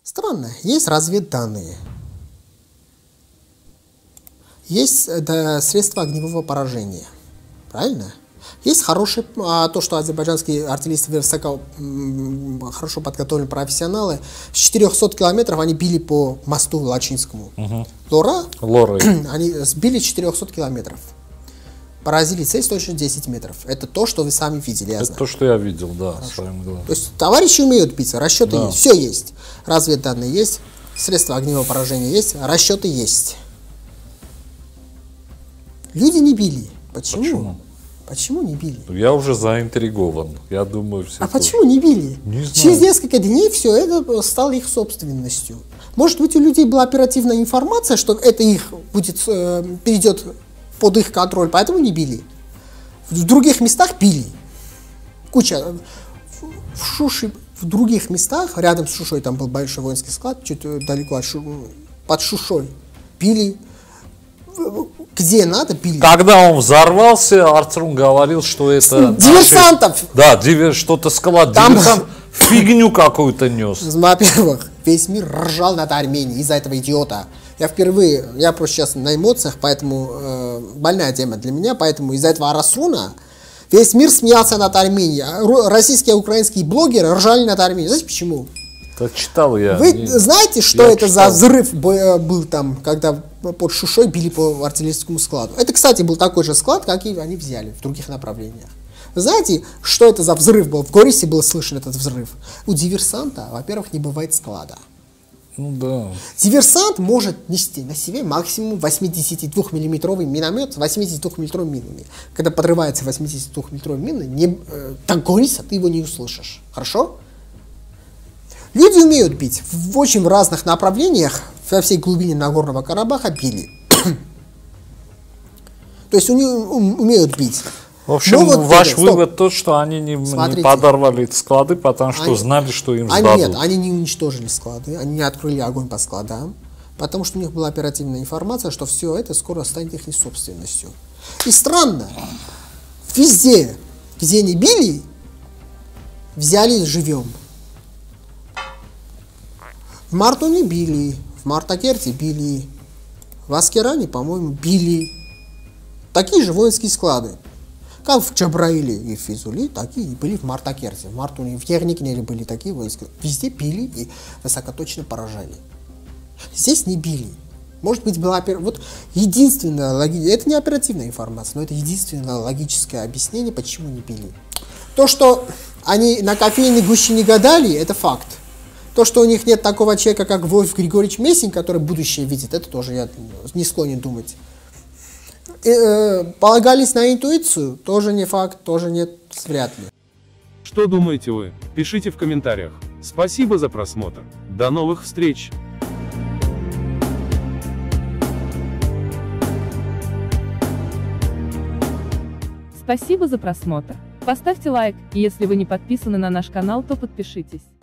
Странно, есть разведданные. Есть средства огневого поражения. Правильно? Есть хорошие, то, что азербайджанские артиллеристы хорошо подготовленные профессионалы, с 400 километров они били по мосту Лачинскому. Лора, они сбили 400 километров. Поразили цель с точностью 10 метров. Это то, что вы сами видели. Это то, что я видел, да, своим глазом. То есть товарищи умеют биться, расчеты есть, все есть. Разведданные есть, средства огневого поражения есть, расчеты есть. Люди не били. Почему? Почему не били? Я уже заинтригован. Я думаю, все. А почему не били? Не знаю. Через несколько дней все это стало их собственностью. Может быть, у людей была оперативная информация, что это их будет, перейдет под их контроль, поэтому не били. В других местах били. Куча. В Шуше, в других местах, рядом с Шушой, там был большой воинский склад, чуть далеко под Шушой, били. Где надо, били. Когда он взорвался, Арцрун говорил, что это... Диверсантов! Да, что-то склад. Диверсант фигню какую-то нес. Во-первых, весь мир ржал над Арменией из-за этого идиота. Я просто сейчас на эмоциях, поэтому больная тема для меня, поэтому из-за этого Арасруна весь мир смеялся над Арменией. Российские и украинские блогеры ржали над Арменией. Знаете почему? Это читал я. Вы знаете, что это за взрыв был там, когда под Шушой били по артиллерийскому складу? Это, кстати, был такой же склад, как и они взяли в других направлениях. Вы знаете, что это за взрыв был? В Горисе был слышен этот взрыв. У диверсанта, во-первых, не бывает склада. Ну да. Диверсант может нести на себе максимум 82-миллиметровый миномет с 82-миллиметровыми минами. Когда подрывается 82-миллиметровая мина, так Гориса ты его не услышишь. Хорошо? Люди умеют бить в очень разных направлениях, во всей глубине Нагорного Карабаха били. То есть умеют бить. В общем, ваш вывод тот, что они не подорвали эти склады, потому что знали, что им сдадут. Нет, они не уничтожили склады, они не открыли огонь по складам, потому что у них была оперативная информация, что все это скоро станет их собственностью. И странно, везде, где не били, взяли живем. В Мартуне били, в Мартакерте били, в Аскеране, по-моему, били. Такие же воинские склады. Как в Джабраиле и Физули, такие были в Мартакерте. В Мартуне, в Ерникнере были такие воинские. Везде били и высокоточно поражали. Здесь не били. Может быть, была вот единственное, это не оперативная информация, но это единственное логическое объяснение, почему не били. То, что они на кофейной гуще не гадали, это факт. То, что у них нет такого человека, как Вольф Григорьевич Мессинг, который будущее видит, это тоже я не склонен думать. Полагались на интуицию, тоже не факт, тоже нет, вряд ли. Что думаете вы? Пишите в комментариях. Спасибо за просмотр. До новых встреч! Спасибо за просмотр. Поставьте лайк, и если вы не подписаны на наш канал, то подпишитесь.